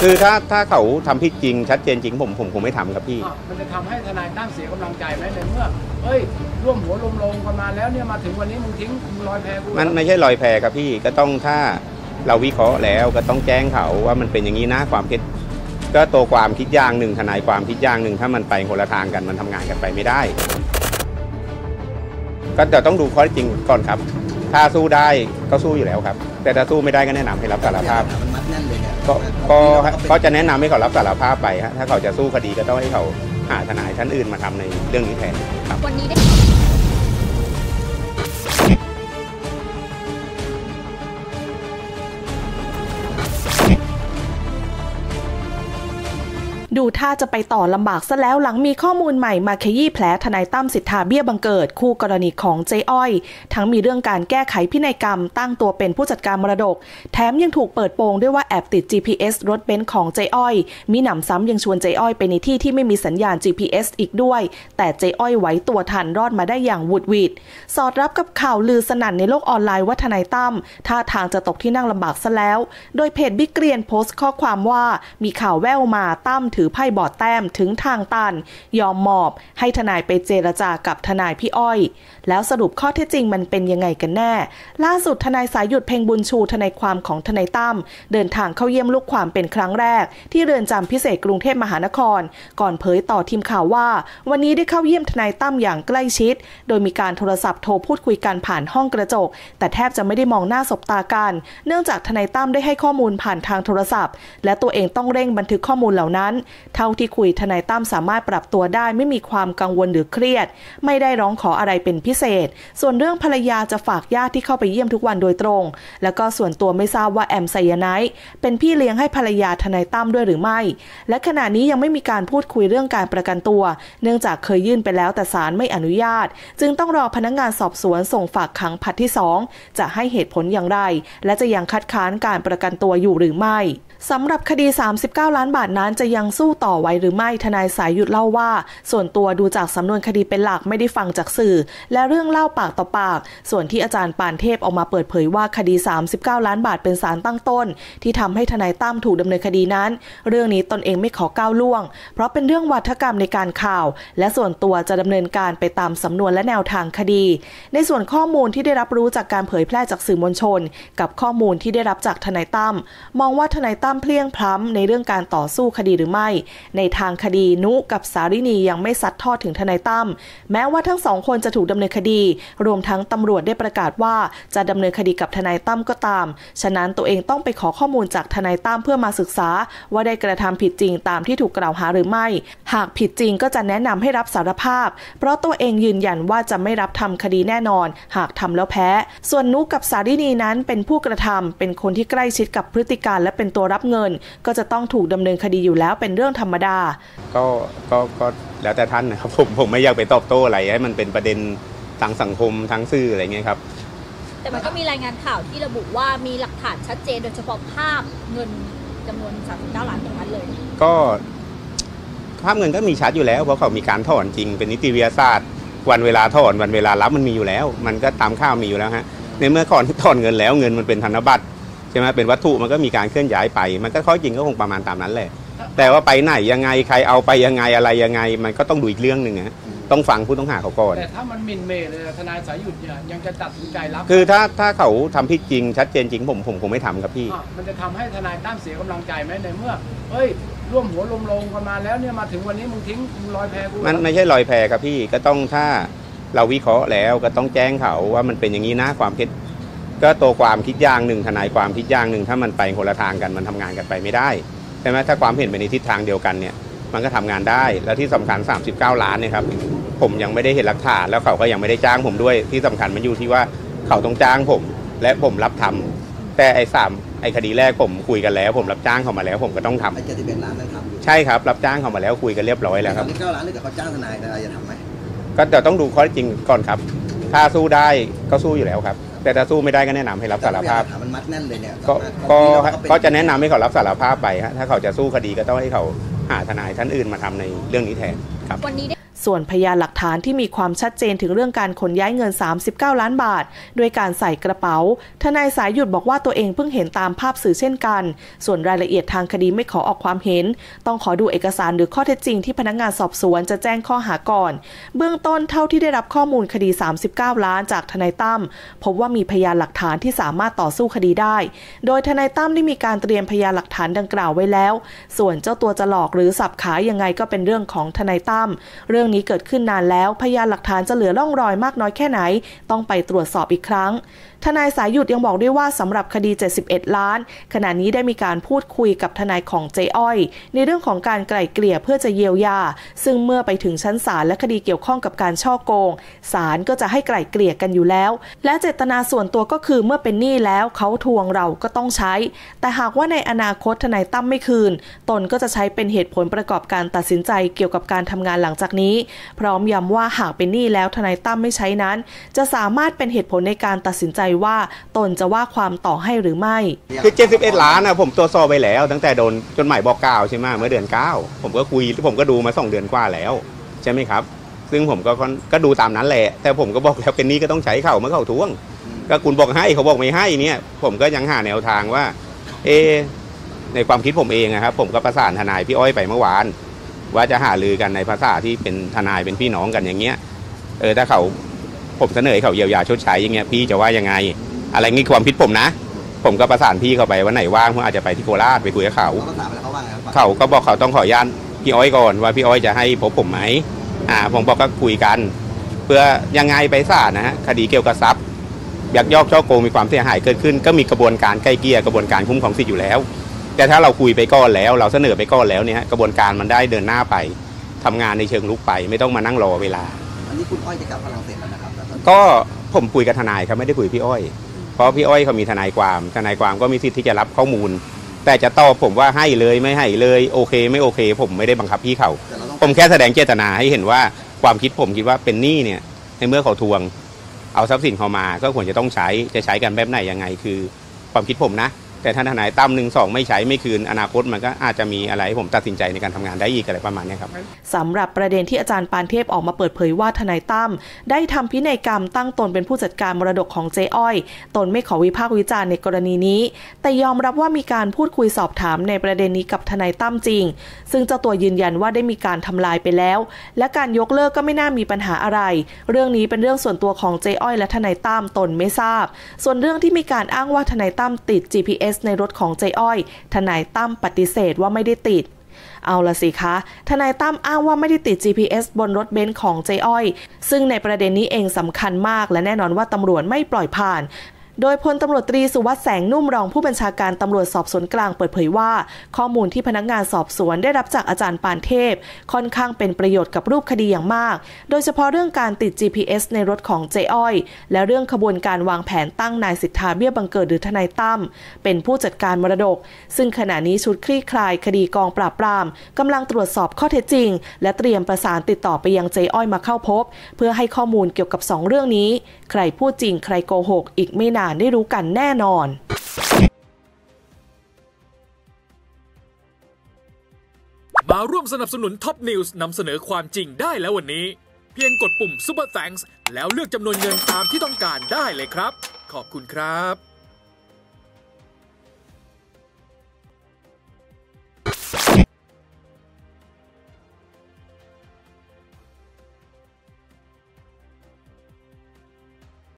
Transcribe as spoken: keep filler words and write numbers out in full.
คือถ้าถ้าเขาทำผิดจริงชัดเจนจริงผมผมคงไม่ทำครับพี่มันจะทำให้ทนายตั้มเสียกำลังใจไหมในเมื่อเฮ้ยร่วมหัวลมลงกันมาแล้วเนี่ยมาถึงวันนี้มึงทิ้งลอยแพกูมันไม่ใช่ลอยแพครับพี่ก็ต้องถ้าเราวิเคราะห์แล้วก็ต้องแจ้งเขาว่ามันเป็นอย่างนี้นะความคิดก็ตัวความคิดอย่างหนึ่งทนายความคิดอย่างหนึ่งถ้ามันไปคนละทางกันมันทำงานกันไปไม่ได้ก็จะต้องดูข้อจริงก่อนครับถ้าสู้ได้ก็สู้อยู่แล้วครับแต่ถ้าสู้ไม่ได้ก็แนะนำให้รับสารภาพก็ก็ก็จะแนะนำให้เขารับสารภาพไปฮะถ้าเขาจะสู้คดีก็ต้องให้เขาหาทนายท่านอื่นมาทำในเรื่องนี้แทนครับวันนี้ดูท่าจะไปต่อลำบากซะแล้วหลังมีข้อมูลใหม่มาขยี้แผลทนายตั้มสิทธาเบี้ยบังเกิดคู่กรณีของเจ๊อ้อยทั้งมีเรื่องการแก้ไขพินัยกรรมตั้งตัวเป็นผู้จัดการมรดกแถมยังถูกเปิดโปงด้วยว่าแอบติด จี พี เอส รถเบนซ์ของเจ๊อ้อยมีหนำซ้ำยังชวนเจ๊อ้อยไปในที่ที่ไม่มีสัญญาณ จี พี เอส อีกด้วยแต่เจ๊อ้อยไหวตัวทันรอดมาได้อย่างวุดวิดสอดรับกับข่าวลือสนั่นในโลกออนไลน์ว่าทนายตั้มท่าทางจะตกที่นั่งลำบากซะแล้วโดยเพจบิ๊กเกรียนโพสต์ข้อความว่ามีข่าวแว่วมาตั้มถือไพ่บอดแต้มถึงทางตันยอมมอบให้ทนายไปเจรจากับทนายพี่อ้อยแล้วสรุปข้อเท็จจริงมันเป็นยังไงกันแน่ล่าสุดทนายสายหยุดเพ็งบุญชูทนายความของทนายตั้มเดินทางเข้าเยี่ยมลูกความเป็นครั้งแรกที่เรือนจำพิเศษกรุงเทพมหานครก่อนเผยต่อทีมข่าวว่าวันนี้ได้เข้าเยี่ยมทนายตั้มอย่างใกล้ชิดโดยมีการโทรศัพท์โทรพูดคุยกันผ่านห้องกระจกแต่แทบจะไม่ได้มองหน้าสบตากันเนื่องจากทนายตั้มได้ให้ข้อมูลผ่านทางโทรศัพท์และตัวเองต้องเร่งบันทึกข้อมูลเหล่านั้นเท่าที่คุยทนายตั้มสามารถปรับตัวได้ไม่มีความกังวลหรือเครียดไม่ได้ร้องขออะไรเป็นพิเศษส่วนเรื่องภรรยาจะฝากญาติที่เข้าไปเยี่ยมทุกวันโดยตรงแล้วก็ส่วนตัวไม่ทราบว่าแอมไซยาไนด์เป็นพี่เลี้ยงให้ภรรยาทนายตั้มด้วยหรือไม่และขณะนี้ยังไม่มีการพูดคุยเรื่องการประกันตัวเนื่องจากเคยยื่นไปแล้วแต่ศาลไม่อนุญาตจึงต้องรอพนักงานสอบสวนส่งฝากขังผลัดที่สองจะให้เหตุผลอย่างไรและจะยังคัดค้านการประกันตัวอยู่หรือไม่สำหรับคดีสามสิบเก้าล้านบาทนั้นจะยังสู้ต่อไว้หรือไม่ทนายสายหยุดเล่าว่าส่วนตัวดูจากสำนวนคดีเป็นหลักไม่ได้ฟังจากสื่อและเรื่องเล่าปากต่อปากส่วนที่อาจารย์ปานเทพออกมาเปิดเผยว่าคดีสามสิบเก้าล้านบาทเป็นสารตั้งต้นที่ทำให้ทนายตั้มถูกดำเนินคดีนั้นเรื่องนี้ตนเองไม่ขอก้าวล่วงเพราะเป็นเรื่องวาทกรรมในการข่าวและส่วนตัวจะดำเนินการไปตามสำนวนและแนวทางคดีในส่วนข้อมูลที่ได้รับรู้จากการเผยแพร่จากสื่อมวลชนกับข้อมูลที่ได้รับจากทนายตั้มมองว่าทนายตั้มเพลี่ยงพล้ำในเรื่องการต่อสู้คดีหรือไม่ในทางคดีนุกับสารินียังไม่ซัดทอดถึงทนายตั้มแม้ว่าทั้งสองคนจะถูกดำเนินคดีรวมทั้งตำรวจได้ประกาศว่าจะดำเนินคดีกับทนายตั้มก็ตามฉะนั้นตัวเองต้องไปขอข้อมูลจากทนายตั้มเพื่อมาศึกษาว่าได้กระทำผิดจริงตามที่ถูกกล่าวหาหรือไม่หากผิดจริงก็จะแนะนำให้รับสารภาพเพราะตัวเองยืนยันว่าจะไม่รับทำคดีแน่นอนหากทำแล้วแพ้ส่วนนุกับสารินีนั้นเป็นผู้กระทำเป็นคนที่ใกล้ชิดกับพฤติการและเป็นตัวรับเงินก็จะต้องถูกดำเนินคดีอยู่แล้วเป็นเรื่องธรรมดาก็ก็ก็แล้วแต่ท่านนะครับผมผมไม่อยากไปตอบโต้อะไรให้มันเป็นประเด็นทางสังคมทางสื่ออะไรเงี้ยครับแต่มันก็มีรายงานข่าวที่ระบุว่ามีหลักฐานชัดเจนโดยเฉพาะภาพเงินจำนวนสามสิบเก้าล้านตรงนั้นเลยก็ภาพเงินก็มีชัดอยู่แล้วเพราะเขามีการถอนจริงเป็นนิติวิทยาศาสตร์วันเวลาถอนวันเวลารับมันมีอยู่แล้วมันก็ตามข่าวมีอยู่แล้วฮะในเมื่อก่อนที่ถอนเงินแล้วเงินมันเป็นธนบัตรใช่ไหมเป็นวัตถุมันก็มีการเคลื่อนย้ายไปมันก็ข้อจริงก็คงประมาณตามนั้นแหละแต่ว่าไปไหนยังไงใครเอาไปยังไงอะไรยังไงมันก็ต้องดูอีกเรื่องหนึ่งนะต้องฟังผู้ต้องหาเขาก่อนแต่ถ้ามันมินเมย์เลยทนายสายหยุดเนี่ยยังจะตัดสินใจรับคือถ้าถ้าเขาทำผิดจริงชัดเจนจริงผมผมคงไม่ทำครับพี่มันจะทำให้ทนายตั้มเสียกำลังใจไหมในเมื่อเฮ้ยร่วมหัวลมลงกันมาแล้วเนี่ยมาถึงวันนี้มึงทิ้งลอยแพกูมันไม่ใช่ลอยแพครับพี่ก็ต้องถ้าเราวิเคราะห์แล้วก็ต้องแจ้งเขาว่ามันเป็นอย่างนี้นะความคิดก็ตัวความคิดอย่างหนึ่งทนายความคิดอย่างหนึ่งถ้ามันไปคนละทางกันมันทำงานกันไปไม่ได้ใช่ไหมถ้าความเห็นไปในทิศทางเดียวกันเนี่ยมันก็ทำงานได้แล้วที่สำคัญสามสิบเก้าล้านเนี่ยครับผมยังไม่ได้เห็นหลักฐานแล้วเขาก็ยังไม่ได้จ้างผมด้วยที่สำคัญมันอยู่ที่ว่าเขาต้องจ้างผมและผมรับทำแต่ไอ้สามไอ้คดีแรกผมคุยกันแล้วผมรับจ้างเขามาแล้วผมก็ต้องทำไอ้เจ็ดสิบเอ็ดล้านนั่นทำใช่ครับรับจ้างเขามาแล้วคุยกันเรียบร้อยแล้วครับสามสิบเก้าล้านนี่แต่เขาจ้างทนายอะไรจะทำไหมก็จะต้องดูข้อจริงก่อนครับถ้าสู้ได้ก็สู้อยู่แล้วครับแต่ถ้าสู้ไม่ได้ก็แนะนำให้รับสารภาพมันมัดแน่นเลยเนี่ยก็ก็ก็จะแนะนำให้เขารับสารภาพไปฮะถ้าเขาจะสู้คดีก็ต้องให้เขาหาทนายท่านอื่นมาทำในเรื่องนี้แทนครับวันนี้ส่วนพยานหลักฐานที่มีความชัดเจนถึงเรื่องการขนย้ายเงินสามสิบเก้าล้านบาทด้วยการใส่กระเป๋าทนายสายหยุดบอกว่าตัวเองเพิ่งเห็นตามภาพสื่อเช่นกันส่วนรายละเอียดทางคดีไม่ขอออกความเห็นต้องขอดูเอกสารหรือข้อเท็จจริงที่พนักงานสอบสวนจะแจ้งข้อหาก่อนเบื้องต้นเท่าที่ได้รับข้อมูลคดีสามสิบเก้าล้านจากทนายตั้มพบว่ามีพยานหลักฐานที่สามารถต่อสู้คดีได้โดยทนายตั้มได้มีการเตรียมพยานหลักฐานดังกล่าวไว้แล้วส่วนเจ้าตัวจะหลอกหรือสับขายังไงก็เป็นเรื่องของทนายตั้มเรื่องนี้เกิดขึ้นนานแล้วพยานหลักฐานจะเหลือร่องรอยมากน้อยแค่ไหนต้องไปตรวจสอบอีกครั้งทนายสายหยุดยังบอกด้วยว่าสำหรับคดีเจ็ดสิบเอ็ดล้านขณะนี้ได้มีการพูดคุยกับทนายของเจ๊อ้อยในเรื่องของการไกล่เกลี่ยเพื่อจะเยียวยาซึ่งเมื่อไปถึงชั้นศาลและคดีเกี่ยวข้องกับการฉ้อโกงศาลก็จะให้ไกล่เกลี่ยกันอยู่แล้วและเจตนาส่วนตัวก็คือเมื่อเป็นหนี้แล้วเขาทวงเราก็ต้องใช้แต่หากว่าในอนาคตทนายตั้มไม่คืนตนก็จะใช้เป็นเหตุผลประกอบการตัดสินใจเกี่ยวกับการทำงานหลังจากนี้พร้อมย้ำว่าหากเป็นหนี้แล้วทนายตั้มไม่ใช้นั้นจะสามารถเป็นเหตุผลในการตัดสินใจว่าตนจะว่าความต่อให้หรือไม่คือเจ็ดสิบเอ็ดล้านนะผมตรวจสอบไปแล้วตั้งแต่โดนจดหมายบอกกล่าวใช่ไหมเมื่อเดือนเก้าผมก็คุยผมก็ดูมาสองเดือนกว่าแล้วใช่ไหมครับซึ่งผมก็ก็ดูตามนั้นแหละแต่ผมก็บอกแล้วเป็นหนี้ก็ต้องใช้เขาเมื่อเขาทวงก็คุณบอกให้เขาบอกไม่ให้เนี่ยผมก็ยังหาแนวทางว่าเอในความคิดผมเองนะครับผมก็ประสานทนายพี่อ้อยไปเมื่อวานว่าจะหารือกันในภาษาที่เป็นทนายเป็นพี่น้องกันอย่างเงี้ยเออถ้าเขาผมเสนอเขาเยียวยาชดใช้อย่างเงี้ยพี่จะว่ายังไงอะไรงี้ความคิดผมนะผมก็ประสานพี่เขาไปวันไหนว่างผมอาจจะไปที่โคราชไปคุยกับเขาเขาก็บอกเขาต้องขออนุญาตพี่อ้อยก่อนว่าพี่อ้อยจะให้พบผมไหมอ่าผมบอกก็คุยกันเพื่อยังไงไปศาลนะฮะคดีเกี่ยวกับทรัพย์ยักยอกช่อโกงมีความเสียหายเกิดขึ้นก็มีกระบวนการไกล่เกลี่ยกระบวนการคุ้มครองสิทธิ์อยู่แล้วแต่ถ้าเราคุยไปก่อนแล้วเราเสนอไปก่อนแล้วเนี่ยกระบวนการมันได้เดินหน้าไปทำงานในเชิงลุกไปไม่ต้องมานั่งรอเวลาอันนี้คุณอ้อยจะกลับฝรั่งเศสแล้วนะครับก็ผมคุยกับทนายครับไม่ได้คุยพี่อ้อยเพราะพี่อ้อยเขามีทนายความทนายความก็มีสิทธิ์ที่จะรับข้อมูลแต่จะตอบผมว่าให้เลยไม่ให้เลยโอเคไม่โอเคผมไม่ได้บังคับพี่เขาผมแค่แสดงเจตนาให้เห็นว่าความคิดผมคิดว่าเป็นหนี้เนี่ยในเมื่อเขาทวงเอาทรัพย์สินเขามาก็ควรจะต้องใช้จะใช้กันแบบไหนยังไงคือความคิดผมนะแต่ถ้าทนายตั้มหนึ่งสองไม่ใช้ไม่คืนอนาคตมันก็อาจจะมีอะไรให้ผมตัดสินใจในการทำงานได้อีกอะไรประมาณนี้ครับสำหรับประเด็นที่อาจารย์ปานเทพออกมาเปิดเผยว่าทนายตั้มได้ทำพินัยกรรมตั้งตนเป็นผู้จัดการมรดกของเจ๊อ้อยตนไม่ขอวิพากษ์วิจารณ์ในกรณีนี้แต่ยอมรับว่ามีการพูดคุยสอบถามในประเด็นนี้กับทนายตั้มจริงซึ่งเจ้าตัวยืนยันว่าได้มีการทำลายไปแล้วและการยกเลิกก็ไม่น่ามีปัญหาอะไรเรื่องนี้เป็นเรื่องส่วนตัวของเจ๊อ้อยและทนายตั้มตนไม่ทราบส่วนเรื่องที่มีการอ้างว่าทนายตั้มติด จี พี เอส ในรถของเจ๊อ้อยทนายตั้มปฏิเสธว่าไม่ได้ติดเอาละสิคะทนายตั้มอ้างว่าไม่ได้ติด จี พี เอส บนรถเบนซ์ของเจ๊อ้อยซึ่งในประเด็นนี้เองสำคัญมากและแน่นอนว่าตำรวจไม่ปล่อยผ่านโดยพลตำรวจตรีสุวัฒน์แสงนุ่มรองผู้บัญชาการตำรวจสอบสวนกลางเปิดเผยว่าข้อมูลที่พนักงานสอบสวนได้รับจากอาจารย์ปานเทพค่อนข้างเป็นประโยชน์กับรูปคดีอย่างมากโดยเฉพาะเรื่องการติด จี พี เอส ในรถของเจ๊อ้อยและเรื่องขบวนการวางแผนตั้งนายสิทธาเบี้ยบังเกิดหรือทนายตั้มเป็นผู้จัดการมรดกซึ่งขณะนี้ชุดคลี่คลายคดีกองปราบปรามกำลังตรวจสอบข้อเท็จจริงและเตรียมประสานติดต่อไปยังเจ๊อ้อยมาเข้าพบเพื่อให้ข้อมูลเกี่ยวกับสองเรื่องนี้ใครพูดจริงใครโกหกอีกไม่นานได้รู้กันแน่นอนมาร่วมสนับสนุนท็อปนิวส์นำเสนอความจริงได้แล้ววันนี้เพียงกดปุ่ม Super Thanks แล้วเลือกจำนวนเงินตามที่ต้องการได้เลยครับขอบคุณครับ